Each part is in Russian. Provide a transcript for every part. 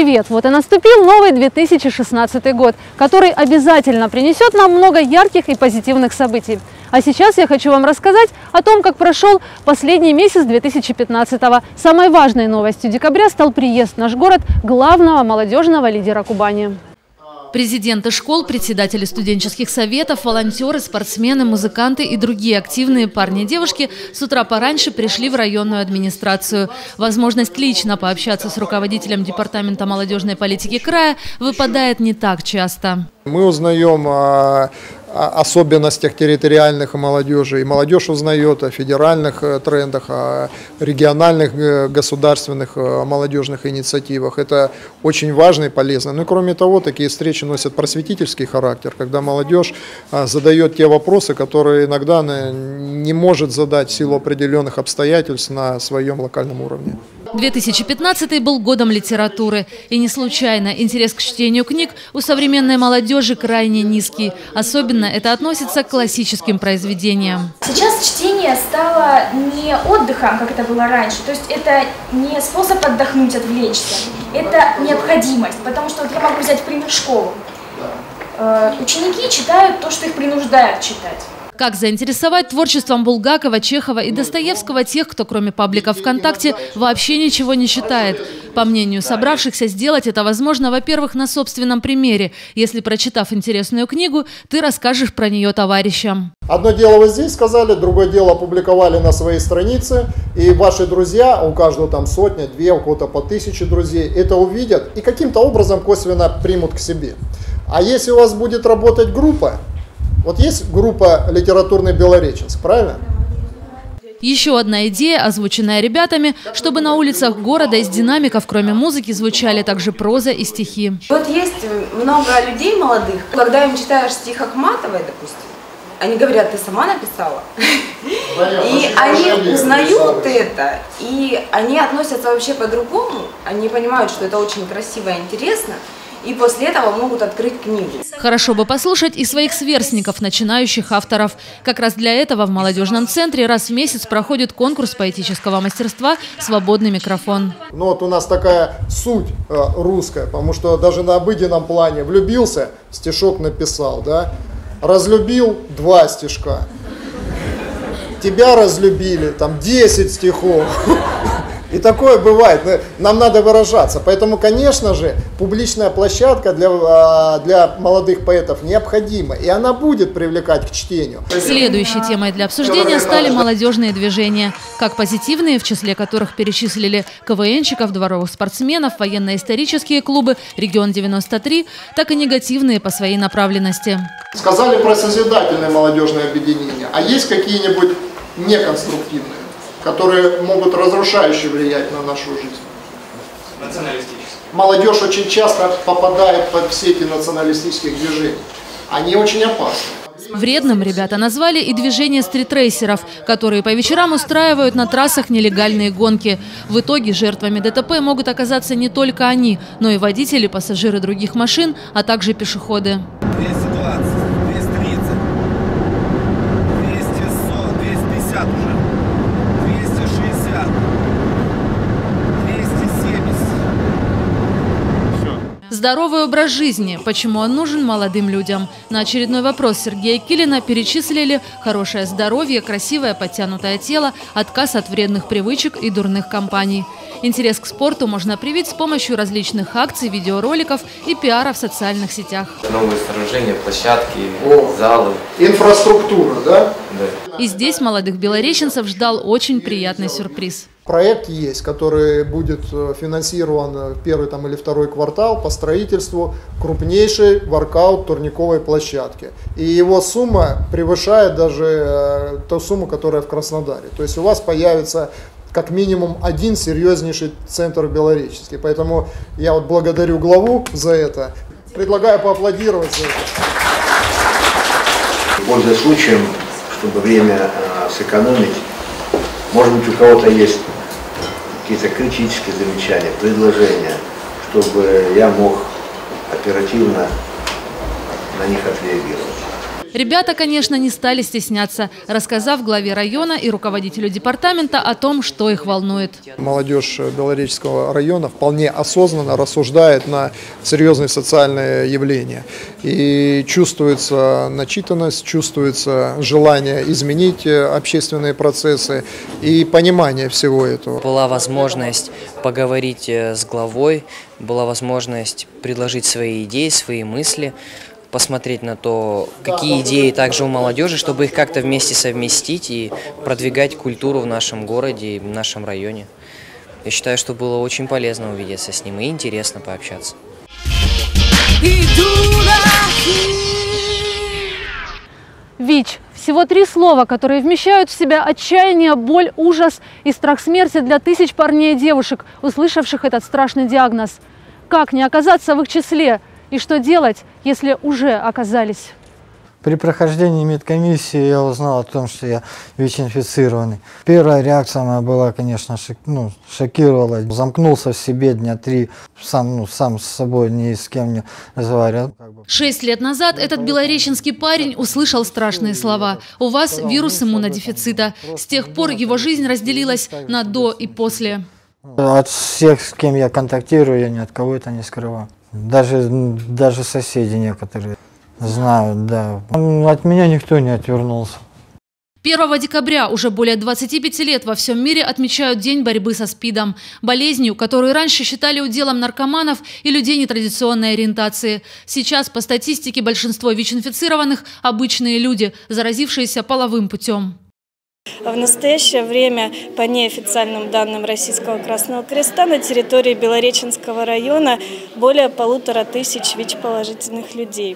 привет! Вот и наступил новый 2016 год, который обязательно принесет нам много ярких и позитивных событий. А сейчас я хочу вам рассказать о том, как прошел последний месяц 2015-го. Самой важной новостью декабря стал приезд в наш город главного молодежного лидера Кубани. Президенты школ, председатели студенческих советов, волонтеры, спортсмены, музыканты и другие активные парни и девушки с утра пораньше пришли в районную администрацию. Возможность лично пообщаться с руководителем департамента молодежной политики края выпадает не так часто. Мы узнаем о особенностях территориальных молодежи, и молодежь узнает о федеральных трендах, о региональных государственных молодежных инициативах. Это очень важно и полезно. Ну и кроме того, такие встречи носят просветительский характер, когда молодежь задает те вопросы, которые иногда не может задать в силу определенных обстоятельств на своем локальном уровне. 2015 был годом литературы. И не случайно интерес к чтению книг у современной молодежи крайне низкий. Особенно это относится к классическим произведениям. Сейчас чтение стало не отдыхом, как это было раньше. То есть это не способ отдохнуть, отвлечься. Это необходимость. Потому что вот я могу взять, например, школу. Ученики читают то, что их принуждают читать. Как заинтересовать творчеством Булгакова, Чехова и Достоевского тех, кто кроме пабликов ВКонтакте вообще ничего не читает? По мнению собравшихся, сделать это возможно, во-первых, на собственном примере. Если, прочитав интересную книгу, ты расскажешь про нее товарищам. Одно дело вы здесь сказали, другое дело опубликовали на своей странице, и ваши друзья, у каждого там сотня, две, у кого-то по 1000 друзей, это увидят и каким-то образом косвенно примут к себе. А если у вас будет работать группа, вот есть группа «Литературный Белореченск», правильно? Еще одна идея, озвученная ребятами, чтобы на улицах города из динамиков, кроме музыки, звучали также проза и стихи. Вот есть много людей молодых, когда им читаешь стих Ахматовой, допустим, они говорят: ты сама написала? И они узнают это, и они относятся вообще по-другому, они понимают, что это очень красиво и интересно. И после этого могут открыть книгу. Хорошо бы послушать и своих сверстников, начинающих авторов. Как раз для этого в молодежном центре раз в месяц проходит конкурс поэтического мастерства «Свободный микрофон». Ну вот у нас такая суть русская, потому что даже на обыденном плане влюбился, стишок написал, да? Разлюбил, 2 стишка. Тебя разлюбили, там 10 стихов. И такое бывает, нам надо выражаться. Поэтому, конечно же, публичная площадка для молодых поэтов необходима. И она будет привлекать к чтению. Следующей темой для обсуждения стали молодежные движения. Как позитивные, в числе которых перечислили КВНщиков, дворовых спортсменов, военно-исторические клубы, Регион 93, так и негативные по своей направленности. Сказали про созидательное молодежное объединение. А есть какие-нибудь неконструктивные, которые могут разрушающе влиять на нашу жизнь? Националистические. Молодежь очень часто попадает под все эти националистических движений. Они очень опасны. Вредным ребята назвали и движение стритрейсеров, которые по вечерам устраивают на трассах нелегальные гонки. В итоге жертвами ДТП могут оказаться не только они, но и водители, пассажиры других машин, а также пешеходы. 220, 230, 240, 250 уже. 260, 270. Все. Здоровый образ жизни. Почему он нужен молодым людям? На очередной вопрос Сергея Килина перечислили хорошее здоровье, красивое подтянутое тело, отказ от вредных привычек и дурных компаний. Интерес к спорту можно привить с помощью различных акций, видеороликов и пиара в социальных сетях. Новые сооружения, площадки, залы. Инфраструктура, да? Да. И здесь молодых белореченцев ждал очень приятный сюрприз. Проект есть, который будет финансирован в первый или второй квартал по строительству крупнейшей воркаут турниковой площадки. И его сумма превышает даже ту сумму, которая в Краснодаре. То есть у вас появится как минимум один серьезнейший центр белореченский. Поэтому я вот благодарю главу за это. Предлагаю поаплодировать за это. Пользуясь случаем, чтобы время сэкономить, может быть, у кого-то есть какие-то критические замечания, предложения, чтобы я мог оперативно на них отреагировать. Ребята, конечно, не стали стесняться, рассказав главе района и руководителю департамента о том, что их волнует. Молодежь Белореченского района вполне осознанно рассуждает на серьезные социальные явления. И чувствуется начитанность, чувствуется желание изменить общественные процессы и понимание всего этого. Была возможность поговорить с главой, была возможность предложить свои идеи, свои мысли, посмотреть на то, какие идеи также у молодежи, чтобы их как-то вместе совместить и продвигать культуру в нашем городе и в нашем районе. Я считаю, что было очень полезно увидеться с ним и интересно пообщаться. ВИЧ – всего 3 слова, которые вмещают в себя отчаяние, боль, ужас и страх смерти для тысяч парней и девушек, услышавших этот страшный диагноз. Как не оказаться в их числе? И что делать, если уже оказались? При прохождении медкомиссии я узнал о том, что я ВИЧ-инфицированный. Первая реакция моя была, конечно, шокировала. Замкнулся в себе дня 3, сам с собой ни с кем не разговаривал. 6 лет назад этот белореченский парень услышал страшные слова: «У вас вирус иммунодефицита». С тех пор его жизнь разделилась на «до» и «после». От всех, с кем я контактирую, я ни от кого это не скрываю. Даже соседи некоторые знают, да. От меня никто не отвернулся. 1 декабря уже более 25 лет во всем мире отмечают День борьбы со СПИДом. Болезнью, которую раньше считали уделом наркоманов и людей нетрадиционной ориентации. Сейчас, по статистике, большинство ВИЧ-инфицированных – обычные люди, заразившиеся половым путем. В настоящее время, по неофициальным данным Российского Красного Креста, на территории Белореченского района более 1500 ВИЧ-положительных людей.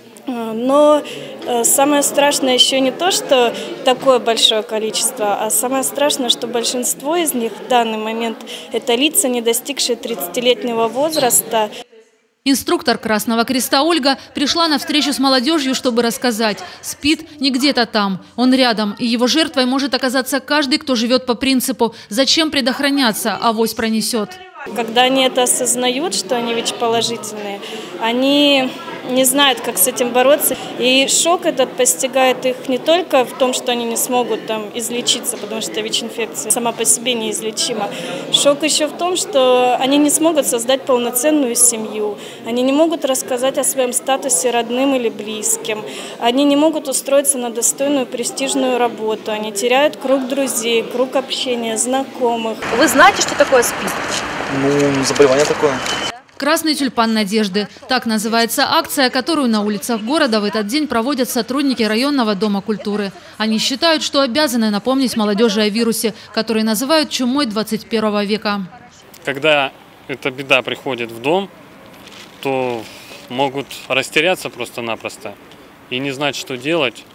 Но самое страшное еще не то, что такое большое количество, а самое страшное, что большинство из них в данный момент – это лица, не достигшие 30-летнего возраста. Инструктор Красного Креста Ольга пришла на встречу с молодежью, чтобы рассказать: СПИД не где-то там, он рядом, и его жертвой может оказаться каждый, кто живет по принципу «зачем предохраняться, авось пронесет». Когда они это осознают, что они ВИЧ-положительные, они не знают, как с этим бороться. И шок этот постигает их не только в том, что они не смогут излечиться, потому что ВИЧ-инфекция сама по себе неизлечима. Шок еще в том, что они не смогут создать полноценную семью. Они не могут рассказать о своем статусе родным или близким. Они не могут устроиться на достойную престижную работу. Они теряют круг друзей, круг общения, знакомых. Вы знаете, что такое СПИД? Заболевание такое. «Красный тюльпан надежды» – так называется акция, которую на улицах города в этот день проводят сотрудники районного дома культуры. Они считают, что обязаны напомнить молодежи о вирусе, который называют чумой 21 века. Когда эта беда приходит в дом, то могут растеряться просто-напросто и не знать, что делать.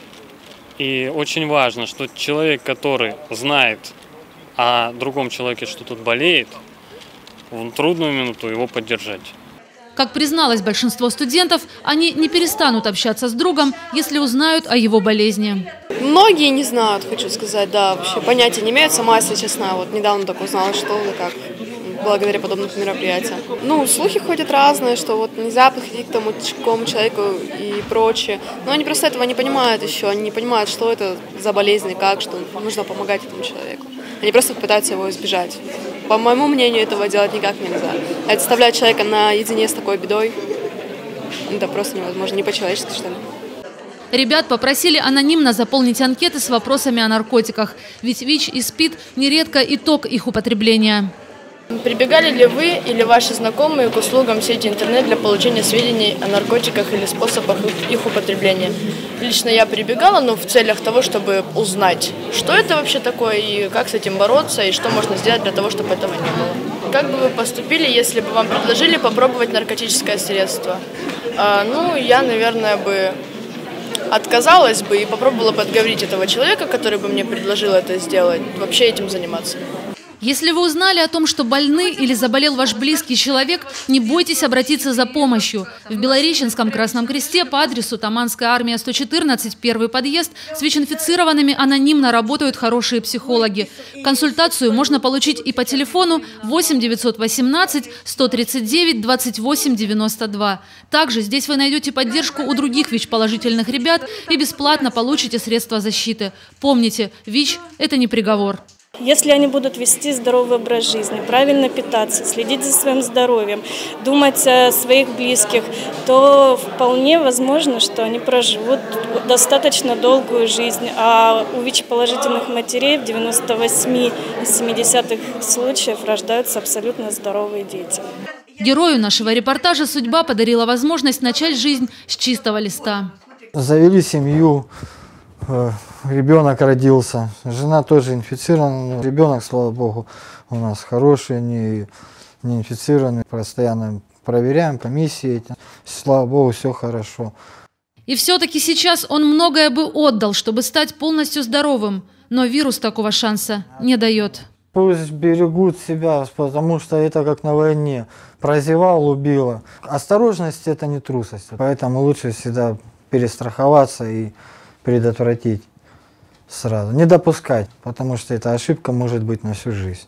И очень важно, что человек, который знает о другом человеке, что тут болеет, в трудную минуту его поддержать. Как призналось большинство студентов, они не перестанут общаться с другом, если узнают о его болезни. Многие не знают, хочу сказать, да, вообще понятия не имеют. Сама, если честно, вот недавно только узнала, что и как, благодаря подобным мероприятиям. Слухи ходят разные, что вот нельзя подходить к такому человеку и прочее. Но они просто этого не понимают еще, они не понимают, что это за болезнь и как, что нужно помогать этому человеку. Они просто пытаются его избежать. По моему мнению, этого делать никак нельзя. Оставлять человека наедине с такой бедой, это просто невозможно, не по-человечески, что ли. Ребят попросили анонимно заполнить анкеты с вопросами о наркотиках. Ведь ВИЧ и СПИД нередко итог их употребления. Прибегали ли вы или ваши знакомые к услугам сети интернет для получения сведений о наркотиках или способах их употребления? Лично я прибегала, но в целях того, чтобы узнать, что это вообще такое и как с этим бороться, и что можно сделать для того, чтобы этого не было. Как бы вы поступили, если бы вам предложили попробовать наркотическое средство? Я, наверное, бы отказалась бы и попробовала бы отговорить этого человека, который бы мне предложил это сделать, вообще этим заниматься. Если вы узнали о том, что больны или заболел ваш близкий человек, не бойтесь обратиться за помощью. В Белореченском Красном Кресте по адресу Таманская армия 114, первый подъезд, с ВИЧ-инфицированными анонимно работают хорошие психологи. Консультацию можно получить и по телефону 8 918 139 28 92. Также здесь вы найдете поддержку у других ВИЧ-положительных ребят и бесплатно получите средства защиты. Помните, ВИЧ – это не приговор. Если они будут вести здоровый образ жизни, правильно питаться, следить за своим здоровьем, думать о своих близких, то вполне возможно, что они проживут достаточно долгую жизнь. А у ВИЧ-положительных матерей в 98 из 70-х случаев рождаются абсолютно здоровые дети. Герою нашего репортажа судьба подарила возможность начать жизнь с чистого листа. Завели семью. Ребенок родился, жена тоже инфицирована, ребенок, слава богу, у нас хороший, не инфицированный, постоянно проверяем по миссии, слава богу, все хорошо. И все-таки сейчас он многое бы отдал, чтобы стать полностью здоровым, но вирус такого шанса не дает. Пусть берегут себя, потому что это как на войне, прозевал, убило. Осторожность – это не трусость, поэтому лучше всегда перестраховаться и предотвратить сразу. Не допускать, потому что эта ошибка может быть на всю жизнь.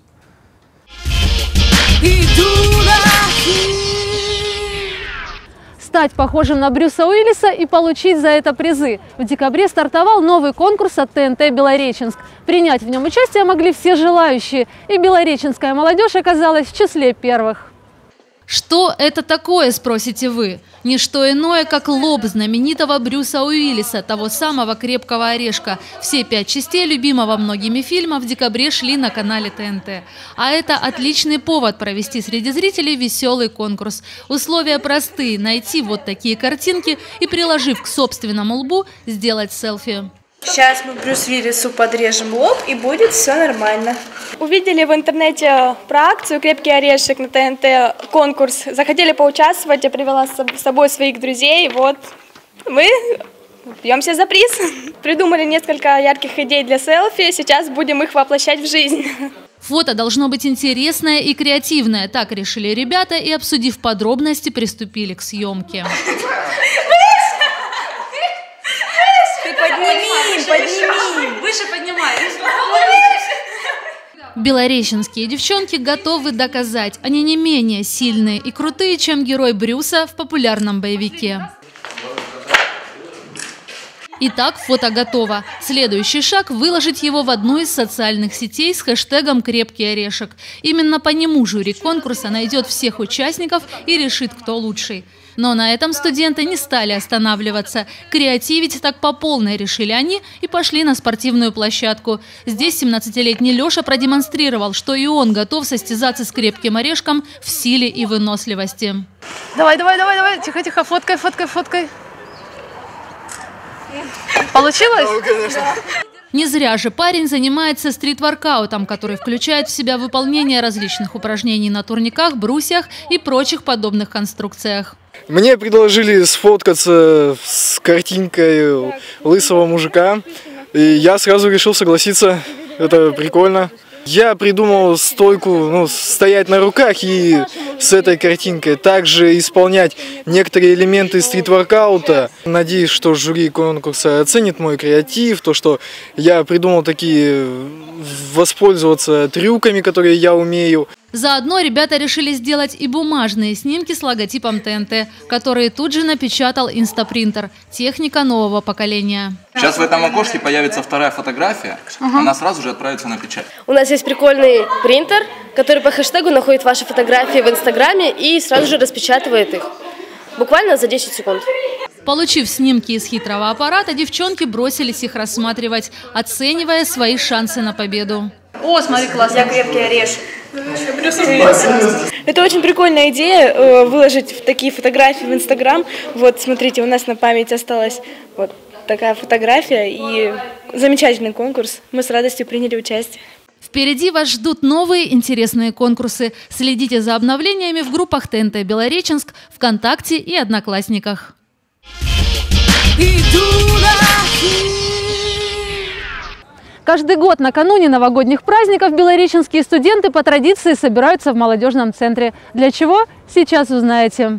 Стать похожим на Брюса Уиллиса и получить за это призы. В декабре стартовал новый конкурс от ТНТ «Белореченск». Принять в нем участие могли все желающие, и белореченская молодежь оказалась в числе первых. Что это такое, спросите вы? Не что иное, как лоб знаменитого Брюса Уиллиса, того самого «Крепкого орешка». Все 5 частей любимого многими фильма в декабре шли на канале ТНТ. А это отличный повод провести среди зрителей веселый конкурс. Условия простые – найти вот такие картинки и, приложив к собственному лбу, сделать селфи. Сейчас мы Брюс Уиллису подрежем лоб, и будет все нормально. Увидели в интернете про акцию «Крепкий орешек» на ТНТ, конкурс. Захотели поучаствовать, я привела с собой своих друзей. Вот мы бьемся за приз. Придумали несколько ярких идей для селфи, сейчас будем их воплощать в жизнь. Фото должно быть интересное и креативное. Так решили ребята и, обсудив подробности, приступили к съемке. Подними. Выше поднимаешь. Белореченские девчонки готовы доказать, они не менее сильные и крутые, чем герой Брюса в популярном боевике. Итак, фото готово. Следующий шаг – выложить его в одну из социальных сетей с хэштегом «Крепкий орешек». Именно по нему жюри конкурса найдет всех участников и решит, кто лучший. Но на этом студенты не стали останавливаться. Креативить так по полной решили они и пошли на спортивную площадку. Здесь 17-летний Леша продемонстрировал, что и он готов состязаться с крепким орешком в силе и выносливости. Давай. Тихо. Фоткай. Получилось? Конечно. Не зря же парень занимается стрит-воркаутом, который включает в себя выполнение различных упражнений на турниках, брусьях и прочих подобных конструкциях. Мне предложили сфоткаться с картинкой лысого мужика, и я сразу решил согласиться, это прикольно. Я придумал стойку, стоять на руках и с этой картинкой. Также исполнять некоторые элементы стрит-воркаута. Надеюсь, что жюри конкурса оценит мой креатив, то, что я придумал такие воспользоваться трюками, которые я умею. Заодно ребята решили сделать и бумажные снимки с логотипом ТНТ, которые тут же напечатал инстапринтер, техника нового поколения. Сейчас в этом окошке появится вторая фотография, она сразу же отправится на печать. У нас есть прикольный принтер, который по хэштегу находит ваши фотографии в Инстаграме и сразу же распечатывает их. Буквально за 10 секунд. Получив снимки из хитрого аппарата, девчонки бросились их рассматривать, оценивая свои шансы на победу. О, смотри, классно. Я крепкий орешек. Это очень прикольная идея, выложить такие фотографии в Инстаграм. Вот, смотрите, у нас на память осталась вот такая фотография и замечательный конкурс. Мы с радостью приняли участие. Впереди вас ждут новые интересные конкурсы. Следите за обновлениями в группах ТНТ Белореченск, ВКонтакте и Одноклассниках. Каждый год накануне новогодних праздников белореченские студенты по традиции собираются в молодежном центре. Для чего? Сейчас узнаете.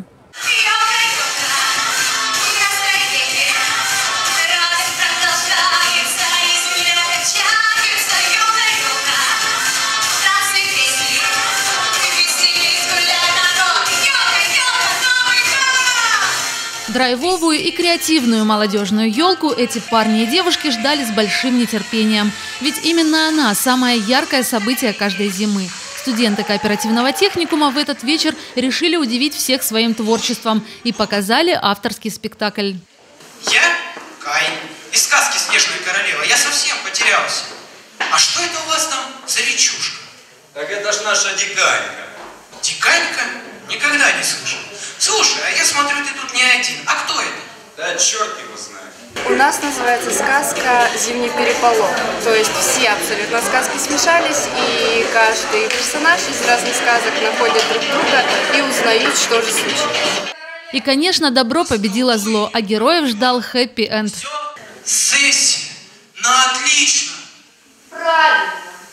Драйвовую и креативную молодежную елку эти парни и девушки ждали с большим нетерпением. Ведь именно она – самое яркое событие каждой зимы. Студенты кооперативного техникума в этот вечер решили удивить всех своим творчеством и показали авторский спектакль. Я Кай из сказки «Снежная королева». Я совсем потерялся. А что это у вас там за речушка? Так это ж наша диканька. Диканька? Никогда не слышал. Слушай, а я смотрю, ты тут не один. А кто это? Да черт его знает. У нас называется сказка «Зимний переполох». То есть все абсолютно сказки смешались, и каждый персонаж из разных сказок находит друг друга и узнают, что же случилось. И, конечно, добро победило зло, а героев ждал хэппи-энд. Сессия. Ну, отлично. Правильно.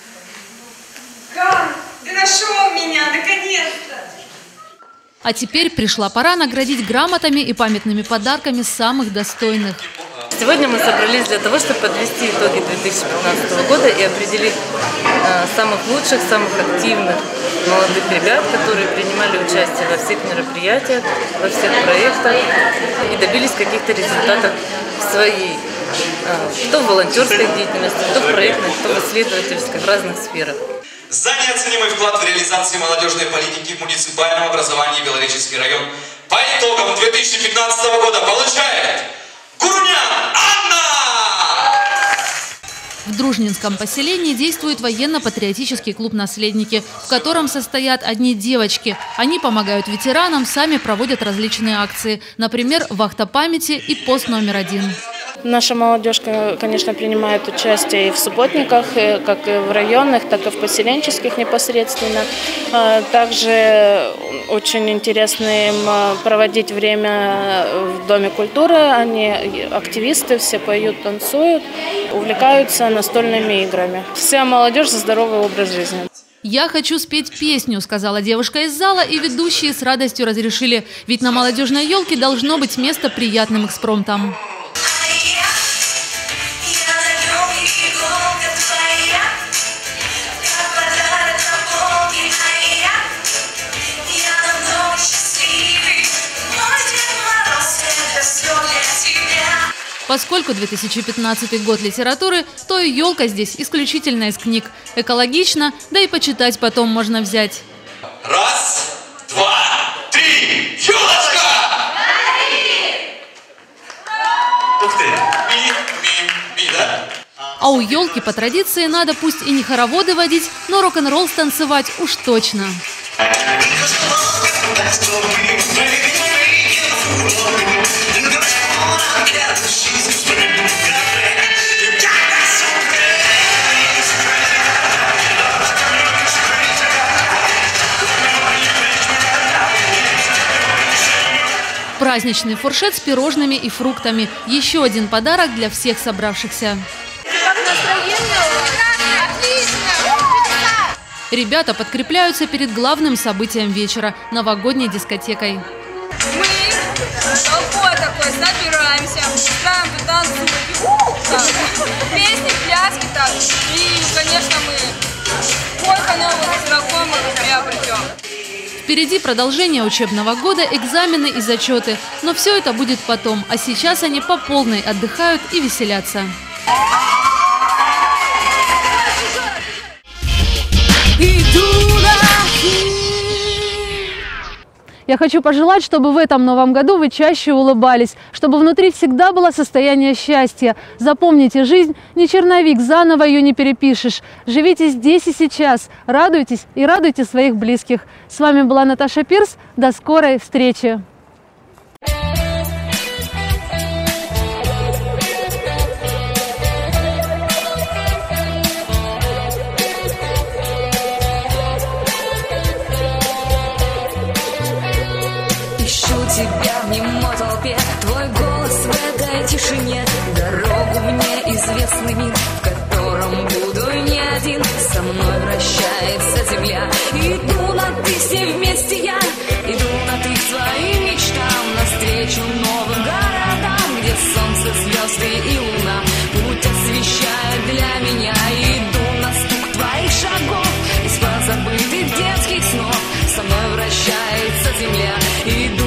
Ган, ты нашел меня, наконец-то. А теперь пришла пора наградить грамотами и памятными подарками самых достойных. Сегодня мы собрались для того, чтобы подвести итоги 2015 года и определить самых лучших, самых активных молодых ребят, которые принимали участие во всех мероприятиях, во всех проектах и добились каких-то результатов в своей, кто в волонтерской деятельности, кто в проектной, кто в исследовательской, в разных сферах. За неоценимый вклад в реализацию молодежной политики в муниципальном образовании Белореченский район по итогам 2015 года получает Гурнян Анна! В Дружнинском поселении действует военно-патриотический клуб «Наследники», в котором состоят одни девочки. Они помогают ветеранам, сами проводят различные акции. Например, вахта памяти и пост номер 1. Наша молодежь, конечно, принимает участие и в субботниках, как и в районных, так и в поселенческих непосредственно. Также очень интересно им проводить время в Доме культуры. Они активисты, все поют, танцуют, увлекаются настольными играми. Вся молодежь за здоровый образ жизни. «Я хочу спеть песню», – сказала девушка из зала, и ведущие с радостью разрешили, ведь на молодежной елке должно быть место приятным экспромтам. Поскольку 2015 год литературы, то и елка здесь исключительно из книг. Экологично, да и почитать потом можно взять. Раз, два, три, елочка! Ух ты! Ми, да? А у елки по традиции надо пусть и не хороводы водить, но рок-н-ролл станцевать уж точно. Праздничный фуршет с пирожными и фруктами. Еще один подарок для всех собравшихся. Как настроение у вас? Отлично! Ребята подкрепляются перед главным событием вечера – новогодней дискотекой. Мы толпой такой собираемся, устраиваем танцуем, песни, пляски так. И, конечно, мы сколько новых знакомых приобретем. Впереди продолжение учебного года, экзамены и зачеты. Но все это будет потом, а сейчас они по полной отдыхают и веселятся. Я хочу пожелать, чтобы в этом новом году вы чаще улыбались, чтобы внутри всегда было состояние счастья. Запомните, жизнь не черновик, заново ее не перепишешь. Живите здесь и сейчас, радуйтесь и радуйте своих близких. С вами была Наташа Пирс. До скорой встречи! Тебя в немой толпе, твой голос в этой тишине, дорогу мне известный мир, в котором земля и